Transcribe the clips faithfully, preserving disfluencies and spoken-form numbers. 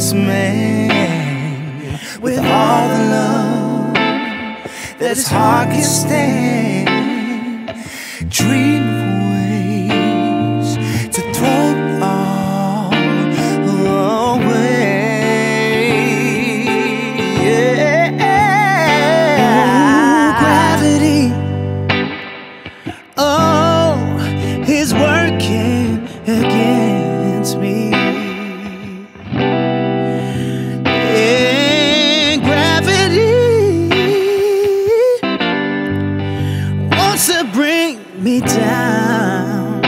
this man with all the love that his heart can stand. Dream of ways to throw it all away. Yeah. Ooh, gravity, oh, is working against me. Yeah, gravity wants to bring me down.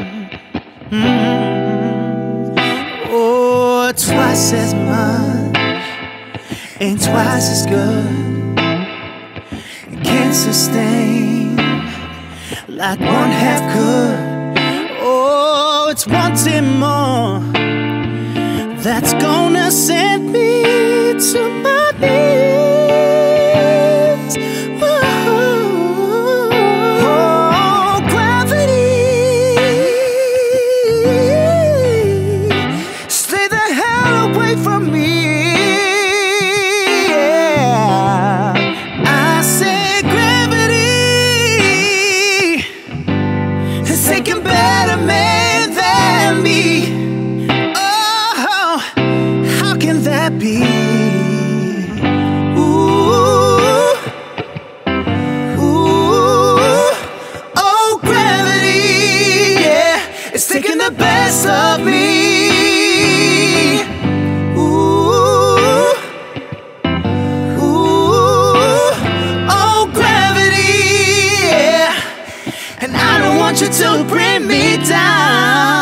Mm-hmm. Oh, twice as much ain't twice as good. It can't sustain like one half could. Oh, it's wanting more that's gonna send me to my knees. Whoa. Oh, gravity, stay the hell away from me. Yeah. I say gravity is taking better men than me. Oh, how can that be? Ooh, ooh, oh, gravity, yeah, it's taking the best of me. Ooh, ooh, oh, gravity, yeah, and I don't want you to bring me down.